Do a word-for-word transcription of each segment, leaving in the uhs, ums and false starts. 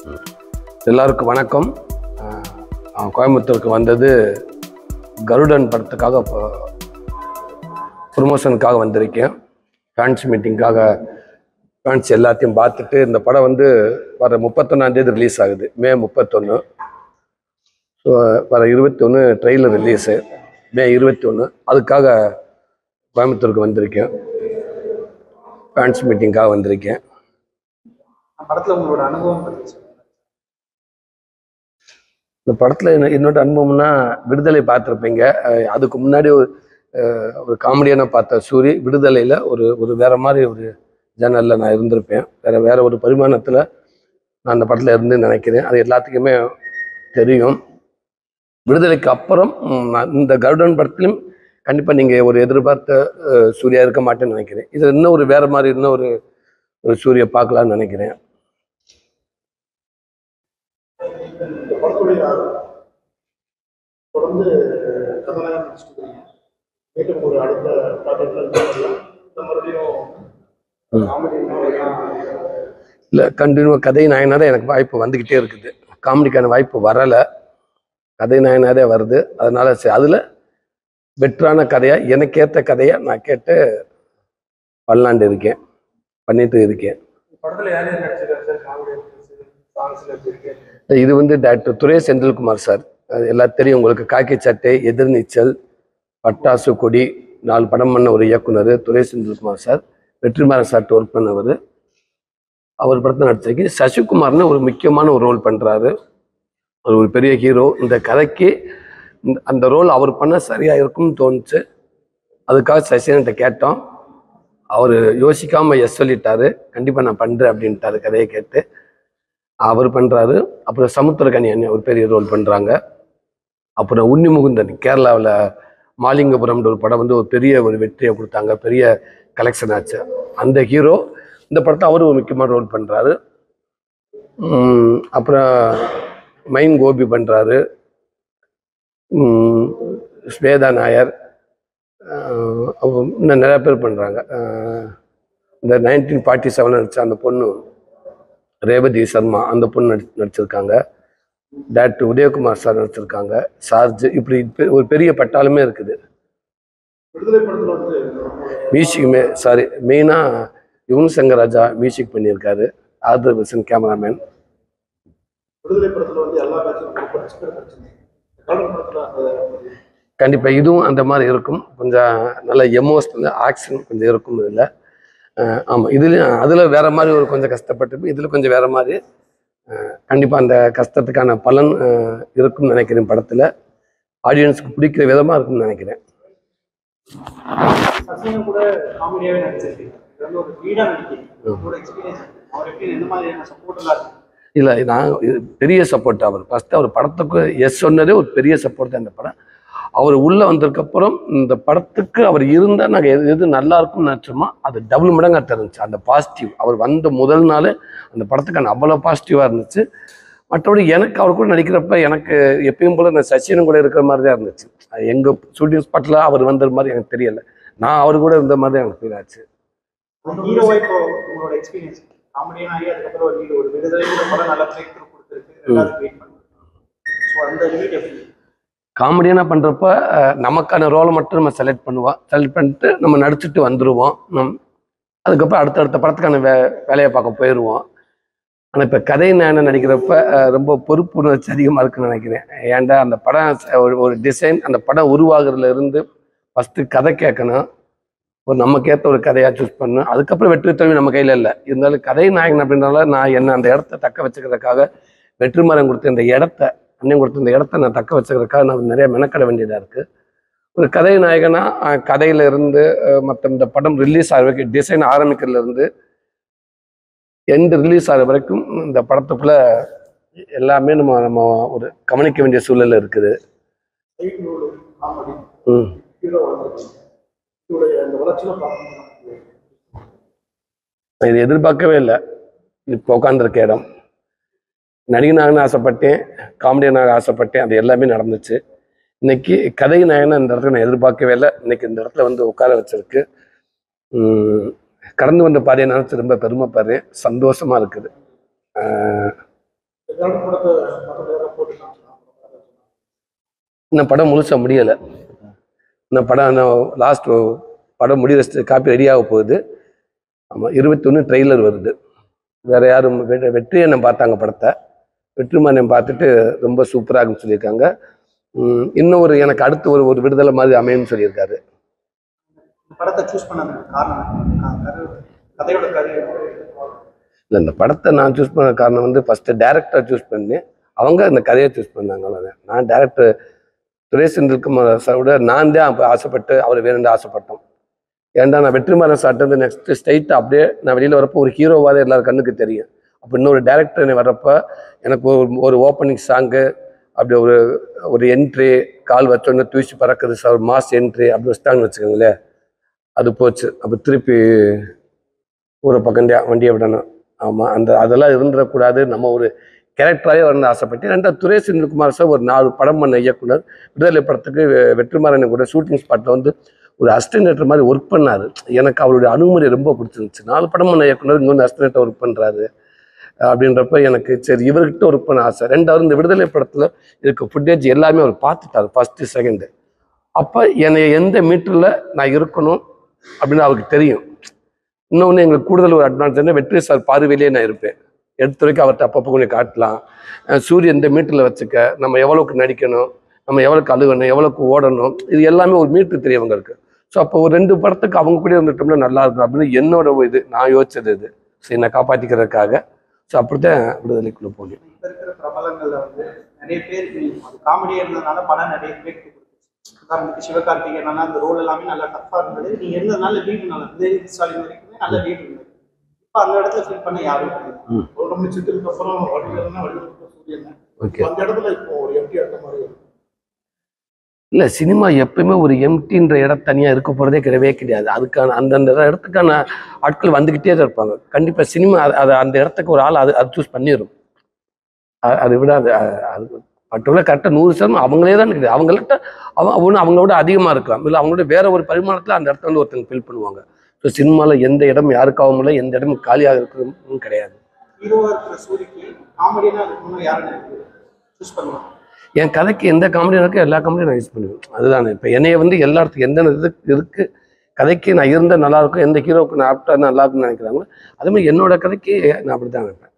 எல்லாருக்கும் வணக்கம். கோயம்புத்தூருக்கு வந்தது கருடன் படத்துக்காக ப்ரொமோஷனுக்காக வந்திருக்கேன். ஃபேன்ஸ் மீட்டிங்காக ஃபேன்ஸ் எல்லாத்தையும் பார்த்துட்டு இந்த படம் வந்து வர முப்பத்தொன்னாந்தேதி ரிலீஸ் ஆகுது, மே முப்பத்தொன்று. ஸோ வர இருபத்தி ஒன்று ட்ரெய்லர் ரிலீஸு, மே இருபத்தி ஒன்று. அதுக்காக கோயம்புத்தூருக்கு வந்திருக்கேன், ஃபேன்ஸ் மீட்டிங்காக வந்திருக்கேன். படத்தில் உங்களோட அனுபவம் இந்த படத்தில் என்ன என்னோட அனுபவம்னா, விடுதலை பார்த்துருப்பீங்க. அதுக்கு முன்னாடி ஒரு ஒரு காமெடியான பார்த்த சூரி, விடுதலையில் ஒரு ஒரு வேறு மாதிரி ஒரு ஜேனலில் நான் இருந்திருப்பேன். வேறு வேறு ஒரு பரிமாணத்தில் நான் அந்த படத்தில் இருந்து நினைக்கிறேன். அது எல்லாத்துக்குமே தெரியும். விடுதலைக்கு அப்புறம் நான் இந்த கருடன் படத்துலையும் கண்டிப்பாக நீங்கள் ஒரு எதிர்பார்த்த சூர்யா இருக்க மாட்டேன்னு நினைக்கிறேன். இது இன்னும் ஒரு வேறு மாதிரி இன்னும் ஒரு ஒரு சூர்யா பார்க்கலான்னு நினைக்கிறேன். தொடர்ந்து ஒரு அடுத்த இல்லை, கண்டினியூவாக கதை நாயனாரே எனக்கு வாய்ப்பு வந்துக்கிட்டே இருக்குது. காமெடிக்கான வாய்ப்பு வரலை, கதை நாயனாரே வருது. அதனால சரி, அதில் பெட்டரான கதையாக எனக்கேற்ற கதையாக நான் கேட்டு பண்ணலான்ட்டு இருக்கேன், பண்ணிட்டு இருக்கேன். இது வந்து டாக்டர் துரை செந்தில்குமார் சார், எல்லாம் தெரியும் உங்களுக்கு. காக்கி சட்டை, எதிர்நீச்சல், பட்டாசு கொடி, நாலு படம் பண்ண ஒரு இயக்குனர் துரை செந்தில்குமார் சார். வெற்றிமாறன் சார்ட்டு ஒர்க் பண்ணவர். அவர் படத்தை நடிச்சிருக்கு. சசிகுமார்னு ஒரு முக்கியமான ஒரு ரோல் பண்ணுறாரு, அவர் ஒரு பெரிய ஹீரோ. இந்த கதைக்கு அந்த ரோல் அவர் பண்ண சரியாக இருக்கும்னு தோணுச்சு. அதுக்காக சசிகன்கிட்ட கேட்டோம். அவர் யோசிக்காமல் எஸ் சொல்லிட்டாரு. கண்டிப்பாக நான் பண்ணுறேன் அப்படின்ட்டாரு கதையை கேட்டு. அவர் பண்ணுறாரு. அப்புறம் சமுத்திரக்கனி அண்ணன் ஒரு பெரிய ரோல் பண்ணுறாங்க. அப்புறம் உன்னி முகுந்தன் கேரளாவில் மாலிங்கபுரம்ன்ற ஒரு படம் வந்து ஒரு பெரிய ஒரு வெற்றியை கொடுத்தாங்க, பெரிய கலெக்ஷன் ஆச்சு. அந்த ஹீரோ இந்த படத்தை அவரும் ஒரு முக்கியமான ரோல் பண்ணுறாரு. அப்புறம் மைன் கோபி பண்ணுறாரு, ஸ்வேதா நாயர், இன்னும் நிறையா பேர் பண்ணுறாங்க. இந்த நைன்டீன் ஃபார்ட்டி செவன் நடிச்ச அந்த பொண்ணு ரேவதி சர்மா, அந்த பொண்ணு நடி நடிச்சிருக்காங்க. டாக்டர் உதயகுமார் சார் நடிச்சிருக்காங்க. சார்ஜ், இப்படி ஒரு பெரிய பட்டாலுமே இருக்குது. மியூசிக்குமே சாரி மெயினாக யுவன் சங்கர் ராஜா மியூசிக் பண்ணியிருக்காரு. Arthur Wilson cameraman. கண்டிப்பாக இதுவும் அந்த மாதிரி இருக்கும். கொஞ்சம் நல்ல எமோஷனல் ஆக்ஷன் கொஞ்சம் இருக்கும் இதில். ஆமாம், இதுலேயும் அதில் வேறு மாதிரி ஒரு கொஞ்சம் கஷ்டப்பட்டு, இதில் கொஞ்சம் வேறு மாதிரி. கண்டிப்பாக அந்த கஷ்டத்துக்கான பலன் இருக்கும்னு நினைக்கிறேன். படத்தில் ஆடியன்ஸுக்கு பிடிக்கிற விதமாக இருக்கும்னு நினைக்கிறேன். இல்லை, நான் பெரிய சப்போர்ட். அவர் ஃபஸ்ட்டு அவர் படத்துக்கு எஸ் சொன்னதே ஒரு பெரிய சப்போர்ட் தான். இந்த படம் அவர் உள்ளே வந்ததுக்கப்புறம் இந்த படத்துக்கு அவர் இருந்தால் நாங்கள் எது எது நல்லா இருக்கும்னு நினச்சோமோ அது டபுள் மடங்காக தெரிஞ்சிச்சு. அந்த பாசிட்டிவ் அவர் வந்த முதல் நாள் அந்த படத்துக்கான அவ்வளோ பாசிட்டிவாக இருந்துச்சு. மற்றபடி எனக்கு அவர் கூட நடிக்கிறப்ப எனக்கு எப்பயும் போல் நான் சச்சினும் கூட இருக்கிற மாதிரி தான் இருந்துச்சு. எங்கள் ஷூட்டிங் ஸ்பாட்டில் அவர் வந்த மாதிரி எனக்கு தெரியலை, நான் அவர் கூட இருந்த மாதிரி தான் எனக்கு ஃபீல் ஆச்சு. காமெடியான பண்ணுறப்ப நமக்கான ரோலை மட்டும் நம்ம செலக்ட் பண்ணுவோம். செலக்ட் பண்ணிட்டு நம்ம நடிச்சுட்டு வந்துடுவோம். நம் அதுக்கப்புறம் அடுத்தடுத்த படத்துக்கான வே வேலையை பார்க்க போயிடுவோம். ஆனால் இப்போ கதை நான் நடிக்கிறப்ப ரொம்ப பொறுப்புணர்ச்சி அதிகமாக இருக்குன்னு நினைக்கிறேன். ஏன்டா அந்த படம் ஒரு டிசைன், அந்த படம் உருவாகிறதுல இருந்து ஃபஸ்ட்டு கதை கேட்கணும், ஒரு நமக்கேற்ற ஒரு கதையாக சூஸ் பண்ணணும். அதுக்கப்புறம் வெற்றி தோல்வி நம்ம கையில் இல்லை. இருந்தாலும் கதை நாயகன் அப்படின்றனால நான் என்ன அந்த இடத்த தக்க வச்சுக்கிறதுக்காக வெற்றிமாறன் கொடுத்த இந்த இடத்த அண்ணன் கொடுத்த இந்த இடத்த நான் தக்க வச்சுக்கிறதுக்காக நான் நிறைய மெனக்கட வேண்டியதாக இருக்குது. ஒரு கதை நாயகனா கதையில இருந்து மற்ற இந்த படம் ரிலீஸ் ஆகிற வரைக்கும், டிசைன் ஆரம்பிக்கிறதுல இருந்து எந்த ரிலீஸ் ஆகிற வரைக்கும் இந்த படத்துக்குள்ள எல்லாமே நம்ம நம்ம ஒரு கவனிக்க வேண்டிய சூழல் இருக்குது. ம் இது எதிர்பார்க்கவே இல்லை. இப்போ உட்காந்துருக்க இடம் நடிகனாகனு ஆசைப்பட்டேன், காமெடியனாக ஆசைப்பட்டேன், அது எல்லாமே நடந்துச்சு. இன்னைக்கு கதை நாயகனை இந்த இடத்துல நான் எதிர்பார்க்கவே இல்லை. இன்னைக்கு இந்த இடத்துல வந்து உட்கார வச்சிருக்கு. கடந்து வந்த பாதையை நினைச்சு ரொம்ப பெருமைப்படுறேன், சந்தோஷமா இருக்குது. ஏதாவது படத்தை மற்ற பேரை போட்டுக்கலாம். இந்த படம் முழுசாக முடியலை. இந்த படம் லாஸ்ட் படம் முடிகிற காப்பி ரெடியாக போகுது. ஆமாம், இருபத்தி ஒன்று ட்ரெய்லர் வருது. வேறு யாரும் வெற்றி அண்ணன் பார்த்தாங்க படத்தை. வெற்றிமாறன் பார்த்துட்டு ரொம்ப சூப்பராக இருக்குன்னு சொல்லியிருக்காங்க. இன்னும் ஒரு எனக்கு அடுத்து ஒரு ஒரு விடுதலை மாதிரி அமையும்னு சொல்லியிருக்காரு. படத்தை சூஸ் பண்ண காரணம் கதையோட கதை இல்லை, இந்த படத்தை நான் சூஸ் பண்ண காரணம் வந்து ஃபஸ்ட்டு டேரக்டர் சூஸ் பண்ணி அவங்க அந்த கதையை சூஸ் பண்ணாங்க. அவ்வளோதான். நான் டேரக்டர் துரை செந்தில்குமார் சாரோட நான் தான் அப்போ ஆசைப்பட்டு அவர் வேணும்னு ஆசைப்பட்டோம். ஏன்டா நான் வெற்றிமாறன் சார்ட்டு வந்து நெக்ஸ்ட் ஸ்ட்ரைட்டாக அப்படியே நான் வெளியில் வரப்போ ஒரு ஹீரோவாக எல்லாரும் கண்ணுக்கு தெரியும். அப்போ இன்னொரு டேரக்டர் வர்றப்போ எனக்கு ஒரு ஒரு ஓப்பனிங் சாங்கு, அப்படி ஒரு ஒரு என்ட்ரி, கால் வச்சோன்னு தூசி பறக்குது சார், மாஸ் என்ட்ரி அப்படி வச்சுட்டாங்கன்னு வச்சுக்கோங்களேன். அது போச்சு. அப்போ திருப்பி ஒரு பக்கண்டியா வண்டியை விடணும். ஆமாம், அந்த அதெல்லாம் இருந்துடக்கூடாது. நம்ம ஒரு கேரக்டராகவே வரணும்னு ஆசைப்பட்டு ரெண்டாவது துரை செந்தில்குமார் சார் ஒரு நாலு படம் பண்ண இயக்குனர். விடுதலை படத்துக்கு வெற்றிமாறன் கூட ஷூட்டிங் ஸ்பாட்டில் வந்து ஒரு அசிஸ்டன்ட் மாதிரி ஒர்க் பண்ணார். எனக்கு அவருடைய அணுகுமுறை ரொம்ப பிடிச்சிருந்துச்சு. நாலு படம் பண்ண இயக்குனர் இங்கே வந்து அசிஸ்டன்ட்டாக ஒர்க் பண்ணுறாரு அப்படின்றப்ப எனக்கு சரி இவர்கிட்ட ஒர்க் பண்ண ஆசை. ரெண்டாவது இந்த விடுதலை படத்தில் இருக்க ஃபுட்டேஜ் எல்லாமே அவர் பார்த்துட்டார் ஃபஸ்ட்டு செகண்டு. அப்போ என்னை எந்த மீட்டரில் நான் இருக்கணும் அப்படின்னு அவருக்கு தெரியும். இன்னொன்று எங்களுக்கு கூடுதல் ஒரு அட்வான்ஸ் என்ன, வெற்றி சார் பார்வையிலே நான் இருப்பேன். எடுத்து வரைக்கும் அவர்கிட்ட அப்பப்போ கொஞ்சம் காட்டலாம். சூரியன் இந்த மீட்டரில் வச்சுக்க, நம்ம எவ்வளோக்கு நடிக்கணும், நம்ம எவ்வளோக்கு அழுகணும், எவ்வளோக்கு ஓடணும், இது எல்லாமே ஒரு மீட்டர் தெரியும் அவங்களுக்கு. ஸோ அப்போ ஒரு ரெண்டு படத்துக்கு அவங்க கூட இருந்துட்டோம்னா நல்லா இருக்கும் அப்படின்னு என்னோட இது நான் யோசிச்சது இது. ஸோ என்னை காப்பாற்றிக்கிறதுக்காக. ஸோ அப்படித்தான் விடுதலைக்குள்ளே போனேன். இப்போ இருக்கிற பிரபலங்களில் வந்து நிறைய பேருக்கு காமெடியாக இருந்ததுனால படம் நிறைய பேருக்கு உதாரணத்துக்கு சிவகார்த்திகேயன் அந்த ரோல் எல்லாமே நல்லா டஃப்பாக இருந்தது. நீங்க இருந்ததுனால லீடு நல்லா இருந்தது. ஸ்டாலின் வரைக்குமே நல்ல லீடு இருந்தது. இப்போ அந்த இடத்துல ஃபீல் பண்ண யாரும் ஒரு நம்ம சித்திரத்துக்கு அப்புறம் வடிவேல்னா வடிவேல் சூரியன் அந்த இடத்துல இப்போ ஒரு எம்டி இருக்க மாதிரி இல்லை, சினிமா எப்பயுமே ஒரு எம்டின்ற இடம் தனியாக இருக்க போகிறதே கிடையவே கிடையாது. அதுக்கான அந்தந்த இடத்துக்கான ஆட்கள் வந்துக்கிட்டே தான் இருப்பாங்க. கண்டிப்பாக சினிமா அது அந்த இடத்துக்கு ஒரு ஆள் அது அது சூஸ் பண்ணிடும். அதை விட அது அது பர்டிகுலர் கரெக்டாக நூறு சதவீதம் அவங்களே தான் இருக்குது. அவங்கள்ட்ட அவங்க ஒன்று அவங்களோட அதிகமாக இருக்கலாம், இல்லை அவங்களோட வேற ஒரு பரிமாணத்தில் அந்த இடத்துல வந்து ஒருத்தங்க ஃபீல் பண்ணுவாங்க. ஸோ சினிமாவில் எந்த இடம் யாருக்காகவும் இல்லை, எந்த இடமும் காலியாக இருக்கிறதும் கிடையாது. என் கதைக்கு எந்த காமெடியும் இருக்கோ எல்லா காமெடியும் நான் யூஸ் பண்ணுவேன். அதுதான் இப்போ என்னைய வந்து எல்லா இடத்துக்கு எந்த இதுக்கு இருக்கு கதைக்கு நான் இருந்தால் நல்லா இருக்கும், எந்த ஹீரோவுக்கு நான் ஆப்டா நல்லா இருக்குன்னு நினைக்கிறாங்களோ அதே மாதிரி என்னோட கதைக்கு நான் அப்படி தான் நினைப்பேன்.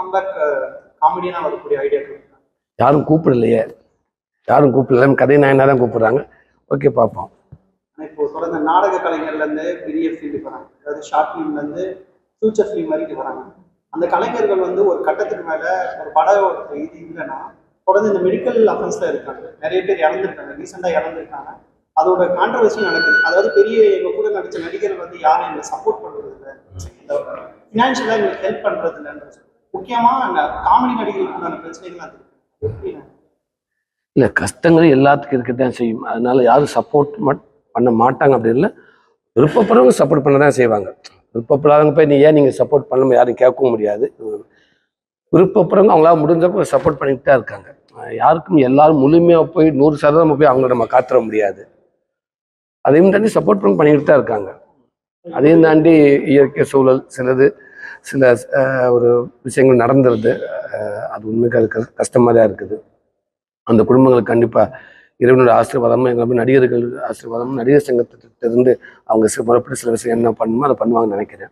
யாரும் கூப்பிடலையே, யாரும் கூப்பிடல, கதை நாயனா தான் கூப்பிடுறாங்க. ஓகே, பார்ப்போம். இப்போ தொடர்ந்து நாடக கலைஞர்ல இருந்து பெரிய ஃபீல்டுக்கு வராங்க, அதாவது ஷார்ட் ஃபிலிம்ல இருந்து ஃபியூச்சர் ஃபிலிம் வரைக்கும் வராங்க. அந்த கலைஞர்கள் வந்து ஒரு கட்டத்துக்கு மேல ஒரு படம் இது இல்லைன்னா தொடர்ந்து இந்த மெடிக்கல் அஃபென்ஸ்ல இருக்காங்க, நிறைய பேர் இறந்துருக்காங்க, ரீசெண்டா இறந்துருக்காங்க. அதோட கான்ட்ரவர்சியும் நடக்குது. அதாவது பெரிய எங்க கூட நடிச்ச நடிகர்கள் வந்து யாரும் எங்களை சப்போர்ட் பண்றது இல்லை, ஃபினான்ஷியலா எங்களுக்கு ஹெல்ப் பண்றது இல்லைன்றது முக்கியமா காமெடி நடிகர்களுக்கான பிரச்சனைகள் அது இல்லை. கஷ்டங்கள் எல்லாத்துக்கும் இருக்கத்தான் செய்யும். அதனால யாரும் சப்போர்ட் பண்ண மாட்டாங்க அப்படி இல்லை. விருப்பப்படுறவங்க சப்போர்ட் பண்ண தான் செய்வாங்க. விருப்பப்படாதவங்க போய் நீ ஏன் நீங்கள் சப்போர்ட் பண்ணாமல் யாரும் கேட்கவும் முடியாது. விருப்பப்படுறவங்க அவங்களால முடிஞ்சப்போ சப்போர்ட் பண்ணிட்டு தான் இருக்காங்க. யாருக்கும் எல்லாரும் முழுமையாக போய் நூறு சதவீதம் போய் அவங்கள நம்ம காத்துற முடியாது. அதையும் தாண்டி சப்போர்ட் பண்ணி பண்ணிக்கிட்டு தான் இருக்காங்க. அதையும் தாண்டி இயற்கை சூழல் சிலது சில ஒரு விஷயங்கள் நடந்துருது. அது உண்மைக்கு அது கஷ்டமாக தான் இருக்குது. அந்த குடும்பங்களுக்கு கண்டிப்பாக இறைவனோட ஆசீர்வாதமும் எங்களை நடிகர்கள் ஆசீர்வாதமும் நடிகர் சங்கத்திலிருந்து அவங்க சில முறைப்படி சில விஷயம் என்ன பண்ணுமோ அதை பண்ணுவாங்கன்னு நினைக்கிறேன்.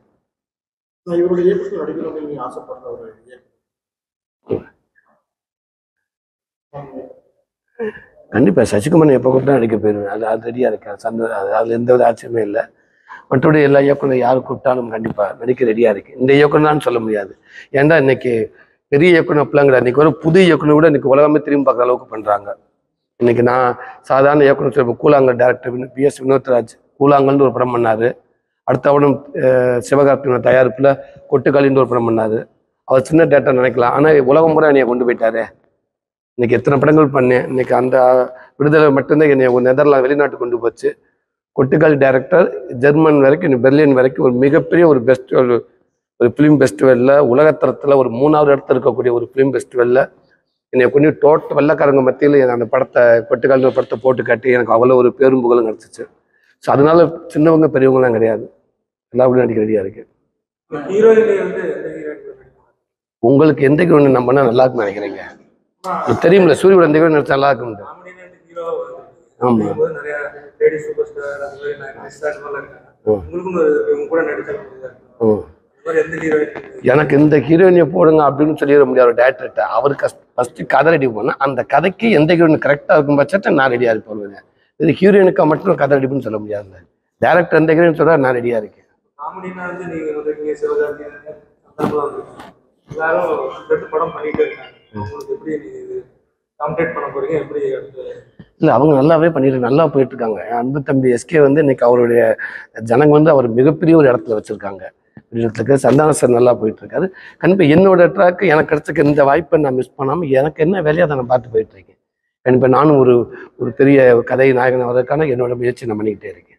கண்டிப்பாக சசிகுமார் எப்போ கூப்பிட்டா நடிக்க போயிடுவேன். அது அது ரெடியாக இருக்கேன். சந்த அது அதில் எந்த வித ஆச்சரியமே இல்லை. மற்றபடி எல்லா இயக்குனர் யார் கூப்பிட்டாலும் கண்டிப்பாக நடிக்க ரெடியாக இருக்கு. இந்த இயக்குனர்னு சொல்ல முடியாது. ஏன்னா இன்னைக்கு பெரிய இயக்குனர் பிள்ளைங்கிற இன்னைக்கு ஒரு புது இயக்குனர் கூட இன்னைக்கு உலகமே திரும்பி பார்க்குற அளவுக்கு பண்ணுறாங்க. இன்னைக்கு நான் சாதாரண இயக்குனர் சொல்ல Koozhangal director P S Vinothraj கூழாங்கல்னு ஒரு படம் பண்ணார். அடுத்த அவனும் சிவகார்த்திகேயன் தயாரிப்பில் கொட்டுக்காலின்னு ஒரு படம் பண்ணார். அவர் சின்ன டேரக்டர் நினைக்கலாம், ஆனால் உலகம் முறை என்னைய கொண்டு போயிட்டாரு. இன்னைக்கு எத்தனை படங்கள் பண்ணேன். இன்னைக்கு அந்த விடுதலை மட்டும்தான் என்னை நெதர்லாந்து வெளிநாட்டுக்கு கொண்டு போச்சு. கொட்டுக்காலி டைரக்டர் ஜெர்மன் வரைக்கும் பெர்லின் வரைக்கும் ஒரு மிகப்பெரிய ஒரு பெஸ்ட் ஒரு ஒரு ஃபிலிம் ஃபெஸ்டிவலில் உலகத்தரத்தில் ஒரு மூணாவது இடத்துல இருக்கக்கூடிய ஒரு ஃபிலிம் ஃபெஸ்டிவலில் என்னை கொண்டு டோட்டல் வெள்ளக்காரங்க மத்தியில் அந்த படத்தை கொட்டுக்காலி ஒரு படத்தை போட்டு காட்டி எனக்கு அவ்வளோ ஒரு பேரும் புகழும் கிடச்சிச்சு. ஸோ அதனால சின்னவங்க பெரியவங்கலாம் கிடையாது, எல்லாருக்கும் நடிக்க ரெடியாக இருக்கு. உங்களுக்கு எந்த ஹீரோயின் நம்ம பண்ணா நல்லா இருக்குன்னு நினைக்கிறீங்க? உங்களுக்கு தெரியுமில்ல சூரியோட எந்த ஹீரோயின் நடிச்சா நல்லா இருக்கும். ஆமா நிறைய லேடி சூப்பர் ஸ்டார் அந்த மாதிரி நடிச்சா நல்லா இருக்காங்க. உங்களுக்கும் இவங்க கூட நடிச்சா எந்த ஹீரோயின்? எனக்கு இந்த ஹீரோயினை போடுங்க அப்படின்னு சொல்லிட முடியாது டேரக்டர்கிட்ட. அவருக்கு ஃபர்ஸ்ட் கதை ரெடி பண்ணா அந்த கதைக்கு எந்த ஹீரோயின் கரெக்டாக இருக்கும் பட்சத்தை நான் ரெடியாக இருப்பேன். இது ஹீரோயினுக்கா மட்டும் கதை ரெடி பண்ணி சொல்ல முடியாது. டேரக்டர் எந்த ஹீரோயின் சொல்றா நான் ரெடியா இருக்கேன். காமெடினா வந்து நீங்க வந்து சிவகார்த்தி எல்லாரும் ரெண்டு படம் பண்ணிட்டு இருக்காங்க. உங்களுக்கு எப்படி நீங்க காம்பேட் பண்ண போறீங்க? எப்படி? இல்லை அவங்க நல்லாவே பண்ணிட்டு நல்லா போயிட்டு இருக்காங்க. அன்பு தம்பி எஸ்கே வந்து இன்னைக்கு அவருடைய ஜனங்க வந்து அவர் மிகப்பெரிய ஒரு இடத்துல வச்சிருக்காங்க. இடத்துக்கு சந்தான சார் நல்லா போயிட்டு இருக்காரு. கண்டிப்பாக என்னோட ட்ராக்கு எனக்கு கிடைச்சிக்க இந்த வாய்ப்பை நான் மிஸ் பண்ணாமல் எனக்கு என்ன வேலையாக அதை நான் பார்த்து போயிட்டு இருக்கேன். கண்டிப்பாக நானும் ஒரு ஒரு பெரிய கதை நாயகன் வரதுக்கான என்னோட முயற்சி நான் பண்ணிக்கிட்டே இருக்கேன்.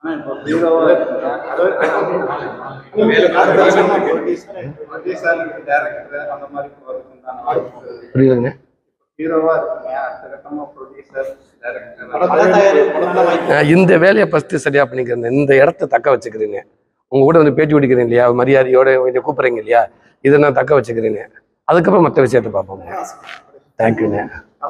புரியுதுங்க. இந்த வேலையை ஃபர்ஸ்ட் சரியா பண்ணிக்கிறேன். இந்த இடத்த தக்க வச்சுக்கிறேங்க. உங்க கூட வந்து பேட்டி பிடிக்கிறேன் இல்லையா, மரியாதையோட கொஞ்சம் கூப்பிடுறீங்க இல்லையா, இதை நான் தக்க வச்சுக்கிறேன்னு. அதுக்கப்புறம் மற்ற விஷயத்தை பார்ப்போம். தேங்க்யூண்ணே.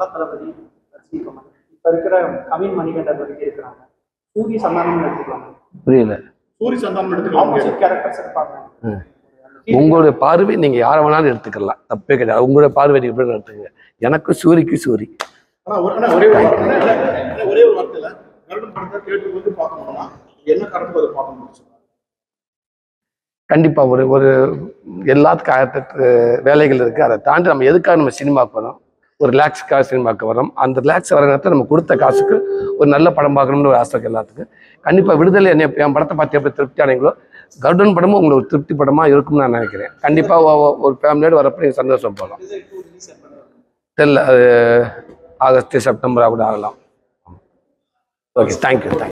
இப்ப இருக்கிற கவின் மணிகண்டன் வரைக்கும் இருக்கிறாங்க. சூரிய சந்தானம் எடுத்துக்கலாம். புரியல. சூரிய சந்தானம் எடுத்துக்கலாம். ஆப்போசிட் கேரக்டர்ஸ் இருப்பாங்க. உங்களுடைய பார்வை நீங்க யாரை வேணாலும் எடுத்துக்கலாம், தப்பே கிடையாது. உங்களுடைய பார்வை எப்படி எடுத்துக்கங்க. எனக்கு சூரிக்கு சூரி. ஒரே ஒரே ஒரு வார்த்தையில கருடன் படத்தை தியேட்டருக்கு வந்து பார்க்கணும்னா என்ன கருத்து அதை பார்க்கணும்? கண்டிப்பா ஒரு ஒரு எல்லாத்துக்கும் ஆயிரத்தெட்டு வேலைகள் இருக்கு. அதை தாண்டி நம்ம எதுக்காக நம்ம சினிமாவுக்கு வரோம், ஒரு ரிலாக்ஸுக்காக சினிமாவுக்கு வரோம். அந்த ரிலாக்ஸ் வர நேரத்தில் நம்ம கொடுத்த காசுக்கு ஒரு நல்ல படம் பார்க்கணும்னு ஒரு ஆசை எல்லாத்துக்கும். கண்டிப்பா விடுதலை என்ன என் படத்தை பார்த்து எப்படி திருப்தி ஆனீங்களோ கருடன் படமும் உங்களுக்கு ஒரு திருப்தி படமா இருக்கும்னு நான் நினைக்கிறேன். கண்டிப்பா ஒரு ஃபேமிலியோடு வரப்போ நீங்கள் சந்தோஷம் போகலாம். தெரியல, அது ஆகஸ்ட் செப்டம்பராக கூட ஆகலாம். Okay, thank you thank you.